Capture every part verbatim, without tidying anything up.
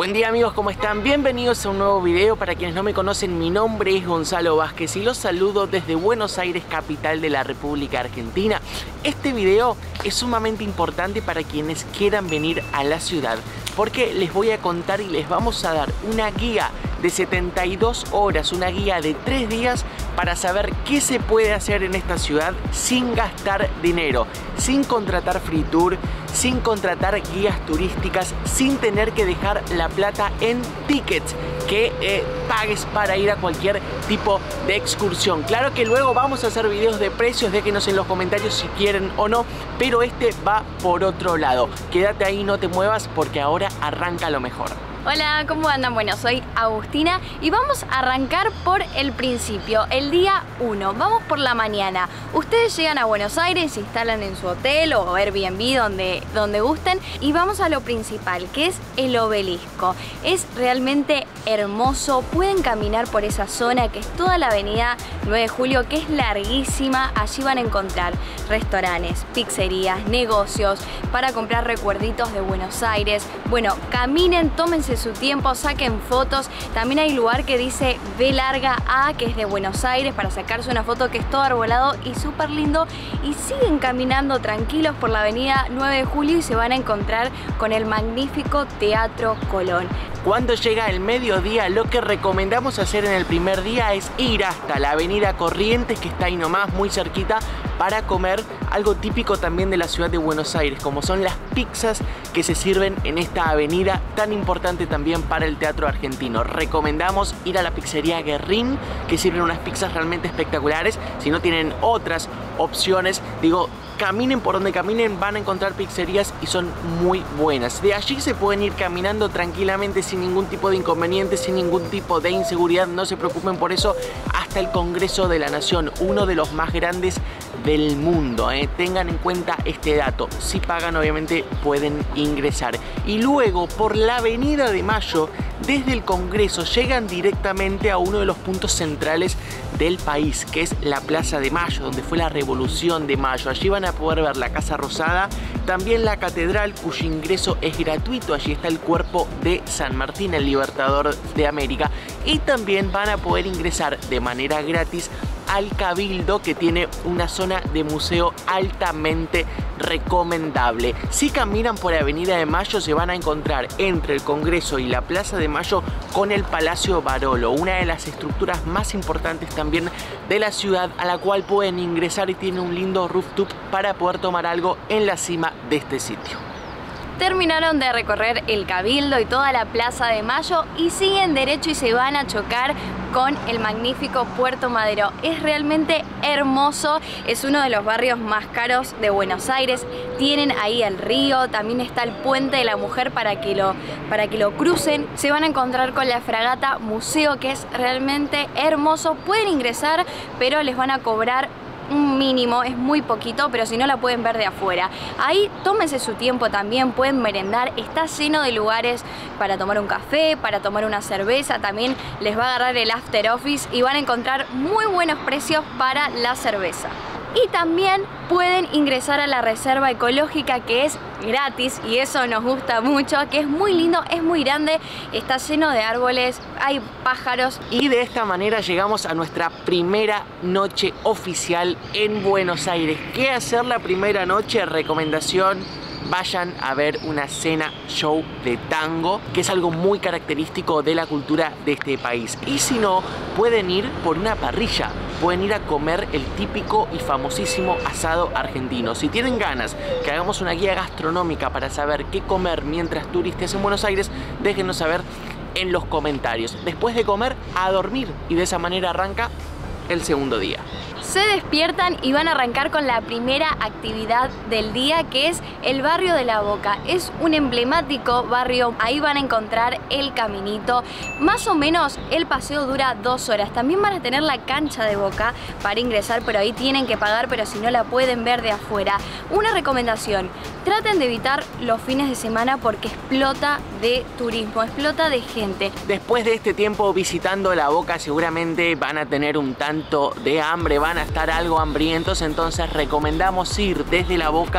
Buen día amigos, ¿cómo están? Bienvenidos a un nuevo video. Para quienes no me conocen, mi nombre es Gonzalo Vázquez y los saludo desde Buenos Aires, capital de la República Argentina. Este video es sumamente importante para quienes quieran venir a la ciudad, porque les voy a contar y les vamos a dar una guía de setenta y dos horas, una guía de tres días para saber qué se puede hacer en esta ciudad sin gastar dinero, sin contratar free tour, sin contratar guías turísticas, sin tener que dejar la plata en tickets que eh, pagues para ir a cualquier tipo de excursión. Claro que luego vamos a hacer videos de precios, déjenos en los comentarios si quieren o no, pero este va por otro lado. Quédate ahí, no te muevas, porque ahora arranca lo mejor. Hola, ¿cómo andan? Bueno, soy Agustina y vamos a arrancar por el principio, el día uno. Vamos por la mañana. Ustedes llegan a Buenos Aires, se instalan en su hotel o Airbnb, donde, donde gusten, y vamos a lo principal, que es el Obelisco. Es realmente hermoso, pueden caminar por esa zona que es toda la avenida nueve de julio, que es larguísima. Allí van a encontrar restaurantes, pizzerías, negocios, para comprar recuerditos de Buenos Aires. Bueno, caminen, tómense su tiempo, saquen fotos. También hay lugar que dice B larga A, que es de Buenos Aires, para sacarse una foto, que es todo arbolado y súper lindo. Y siguen caminando tranquilos por la avenida nueve de julio y se van a encontrar con el magnífico Teatro Colón. Cuando llega el mediodía, lo que recomendamos hacer en el primer día es ir hasta la avenida Corrientes, que está ahí nomás, muy cerquita, para comer algo típico también de la ciudad de Buenos Aires, como son las pizzas que se sirven en esta avenida tan importante también para el teatro argentino. Recomendamos ir a la pizzería Guerrín, que sirven unas pizzas realmente espectaculares. Si no tienen otras opciones, digo, caminen por donde caminen, van a encontrar pizzerías y son muy buenas. De allí se pueden ir caminando tranquilamente sin ningún tipo de inconveniente, sin ningún tipo de inseguridad, no se preocupen por eso, hasta el Congreso de la Nación, uno de los más grandes del mundo, ¿eh? Tengan en cuenta este dato. Si pagan, obviamente pueden ingresar. Y luego por la avenida de Mayo, desde el Congreso, llegan directamente a uno de los puntos centrales del país, que es la Plaza de Mayo, donde fue la Revolución de Mayo. Allí van a poder ver la Casa Rosada, también la Catedral, cuyo ingreso es gratuito. Allí está el cuerpo de San Martín, el libertador de América, y también van a poder ingresar de manera gratis al Cabildo, que tiene una zona de museo altamente recomendable. Si caminan por Avenida de Mayo, se van a encontrar entre el Congreso y la Plaza de Mayo con el Palacio Barolo, una de las estructuras más importantes también de la ciudad, a la cual pueden ingresar y tiene un lindo rooftop para poder tomar algo en la cima de este sitio. Terminaron de recorrer el Cabildo y toda la Plaza de Mayo y siguen derecho y se van a chocar con el magnífico Puerto Madero. Es realmente hermoso, es uno de los barrios más caros de Buenos Aires. Tienen ahí el río, también está el Puente de la Mujer para que lo, para que lo crucen. Se van a encontrar con la Fragata Museo, que es realmente hermoso. Pueden ingresar, pero les van a cobrar un mínimo, es muy poquito, pero si no la pueden ver de afuera. Ahí tómense su tiempo también, pueden merendar, está lleno de lugares para tomar un café, para tomar una cerveza, también les va a agarrar el after office y van a encontrar muy buenos precios para la cerveza. Y también pueden ingresar a la reserva ecológica, que es gratis, y eso nos gusta mucho, que es muy lindo, es muy grande, está lleno de árboles, hay pájaros. Y de esta manera llegamos a nuestra primera noche oficial en Buenos Aires. ¿Qué hacer la primera noche? Recomendación: vayan a ver una cena show de tango, que es algo muy característico de la cultura de este país. Y si no, pueden ir por una parrilla, pueden ir a comer el típico y famosísimo asado argentino. Si tienen ganas que hagamos una guía gastronómica para saber qué comer mientras turistas en Buenos Aires, déjenos saber en los comentarios. Después de comer, a dormir, y de esa manera arranca el segundo día. Se despiertan y van a arrancar con la primera actividad del día, que es el barrio de La Boca. Es un emblemático barrio, ahí van a encontrar el caminito. Más o menos el paseo dura dos horas. También van a tener la cancha de Boca para ingresar, pero ahí tienen que pagar, pero si no la pueden ver de afuera. Una recomendación: traten de evitar los fines de semana porque explota de turismo, explota de gente. Después de este tiempo visitando La Boca, seguramente van a tener un tanto de hambre, van a estar algo hambrientos, entonces recomendamos ir desde La Boca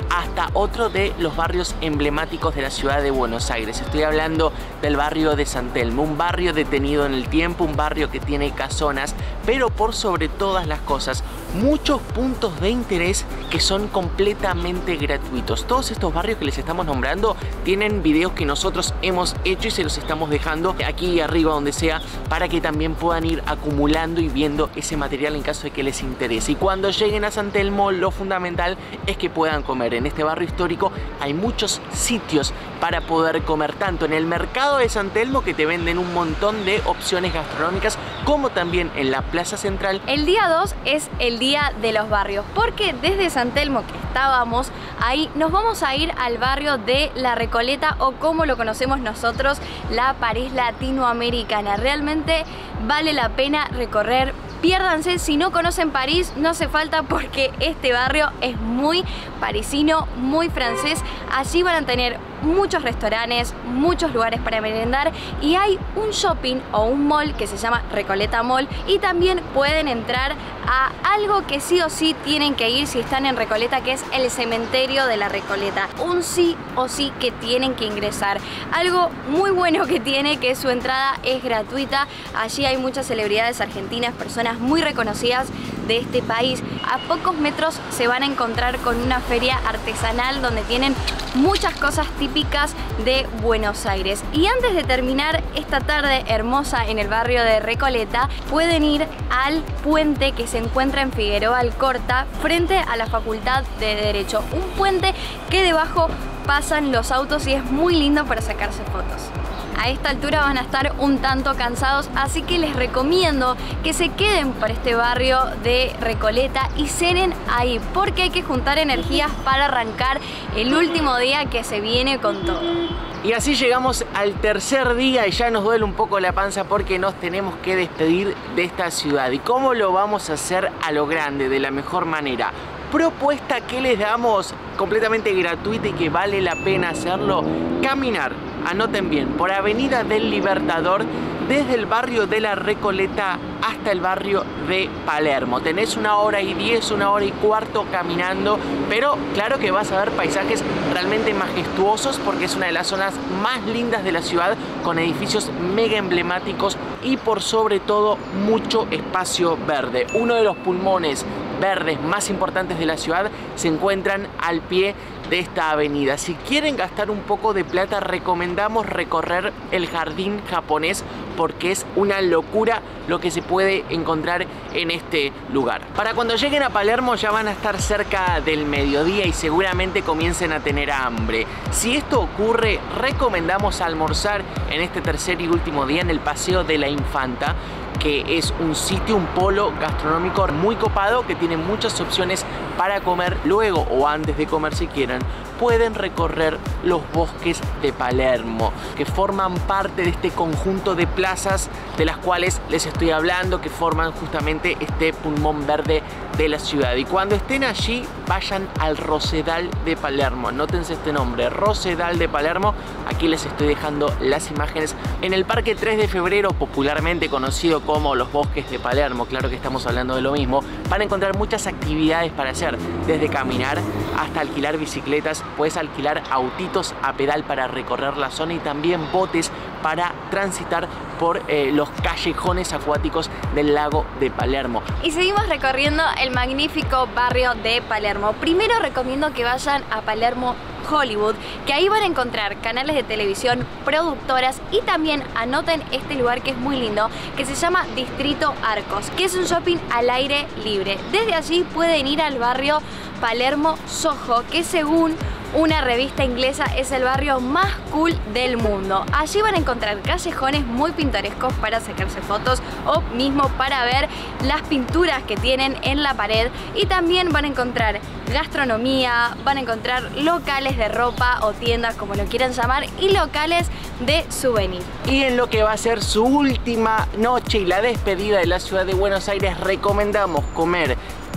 hasta otro de los barrios emblemáticos de la ciudad de Buenos Aires. Estoy hablando del barrio de San Telmo, un barrio detenido en el tiempo, un barrio que tiene casonas, pero por sobre todas las cosas, muchos puntos de interés que son completamente gratuitos. Todos estos barrios que les estamos nombrando tienen videos que nosotros hemos hecho y se los estamos dejando aquí arriba donde sea, para que también puedan ir acumulando y viendo ese material en caso de que les interese. Y cuando lleguen a San Telmo, lo fundamental es que puedan comer. En este barrio histórico hay muchos sitios para poder comer, tanto en el mercado de San Telmo, que te venden un montón de opciones gastronómicas, como también en la plaza central. El día dos es el día de los barrios, porque desde San Telmo, que estábamos ahí, nos vamos a ir al barrio de La Recoleta, o como lo conocemos nosotros, la París latinoamericana. Realmente vale la pena recorrer. Piérdanse, si no conocen París, no hace falta, porque este barrio es muy parisino, muy francés. Allí van a tener muchos restaurantes, muchos lugares para merendar, y hay un shopping o un mall que se llama Recoleta Mall, y también pueden entrar a algo que sí o sí tienen que ir si están en Recoleta, que es el cementerio de La Recoleta. Un sí o sí que tienen que ingresar. Algo muy bueno que tiene, que su entrada es gratuita. Allí hay muchas celebridades argentinas, personas muy reconocidas de este país. A pocos metros se van a encontrar con una feria artesanal donde tienen muchas cosas típicas de Buenos Aires. Y antes de terminar esta tarde hermosa en el barrio de Recoleta, pueden ir al puente que se encuentra en Figueroa Alcorta, frente a la Facultad de Derecho. Un puente que debajo pasan los autos y es muy lindo para sacarse fotos. A esta altura van a estar un tanto cansados, así que les recomiendo que se queden por este barrio de Recoleta y cenen ahí, porque hay que juntar energías para arrancar el último día que se viene con todo. Y así llegamos al tercer día y ya nos duele un poco la panza, porque nos tenemos que despedir de esta ciudad. ¿Y cómo lo vamos a hacer? A lo grande, de la mejor manera. Propuesta que les damos completamente gratuita y que vale la pena hacerlo: caminar, anoten bien, por Avenida del Libertador, desde el barrio de La Recoleta hasta el barrio de Palermo. Tenés una hora y diez, una hora y cuarto caminando, pero claro que vas a ver paisajes realmente majestuosos, porque es una de las zonas más lindas de la ciudad, con edificios mega emblemáticos y por sobre todo mucho espacio verde. Uno de los pulmones verdes más importantes de la ciudad se encuentran al pie de esta avenida. Si quieren gastar un poco de plata, recomendamos recorrer el jardín japonés, porque es una locura lo que se puede encontrar en este lugar. Para cuando lleguen a Palermo ya van a estar cerca del mediodía y seguramente comiencen a tener hambre. Si esto ocurre, recomendamos almorzar en este tercer y último día en el Paseo de la Infanta, que es un sitio, un polo gastronómico muy copado, que tiene muchas opciones para comer. Luego, o antes de comer si quieren, pueden recorrer los bosques de Palermo, que forman parte de este conjunto de plazas de las cuales les estoy hablando, que forman justamente este pulmón verde de la ciudad. Y cuando estén allí, vayan al Rosedal de Palermo. Anótense este nombre, Rosedal de Palermo. Aquí les estoy dejando las imágenes. En el Parque tres de febrero, popularmente conocido como los Bosques de Palermo, claro que estamos hablando de lo mismo, van a encontrar muchas actividades para hacer, desde caminar hasta alquilar bicicletas. Puedes alquilar autitos a pedal para recorrer la zona, y también botes para transitar por eh, los callejones acuáticos del lago de Palermo. Y seguimos recorriendo el magnífico barrio de Palermo. Primero recomiendo que vayan a Palermo Hollywood, que ahí van a encontrar canales de televisión, productoras, y también anoten este lugar que es muy lindo, que se llama Distrito Arcos, que es un shopping al aire libre. Desde allí pueden ir al barrio Palermo Soho, que según una revista inglesa es el barrio más cool del mundo. Allí van a encontrar callejones muy pintorescos para sacarse fotos, o mismo para ver las pinturas que tienen en la pared, y también van a encontrar gastronomía, van a encontrar locales de ropa o tiendas, como lo quieran llamar, y locales de souvenir. Y en lo que va a ser su última noche y la despedida de la ciudad de Buenos Aires, recomendamos comer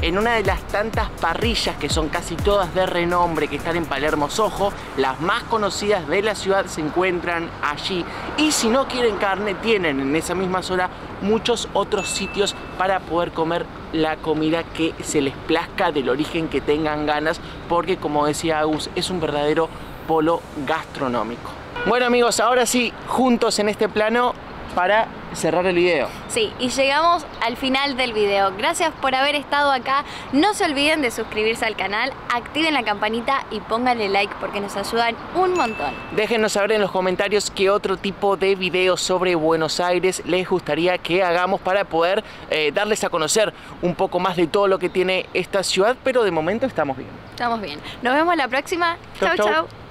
en una de las tantas parrillas que son casi todas de renombre que están en Palermo Soho. Las más conocidas de la ciudad se encuentran allí, y si no quieren carne tienen en esa misma zona muchos otros sitios para poder comer la comida que se les plazca, del origen que tengan ganas, porque como decía Agus, es un verdadero polo gastronómico. Bueno amigos, ahora sí, juntos en este plano para cerrar el video. Sí, y llegamos al final del video. Gracias por haber estado acá. No se olviden de suscribirse al canal, activen la campanita y pónganle like porque nos ayudan un montón. Déjenos saber en los comentarios qué otro tipo de videos sobre Buenos Aires les gustaría que hagamos para poder eh, darles a conocer un poco más de todo lo que tiene esta ciudad, pero de momento estamos bien. Estamos bien. Nos vemos la próxima. Chau, Chau, chau. chau.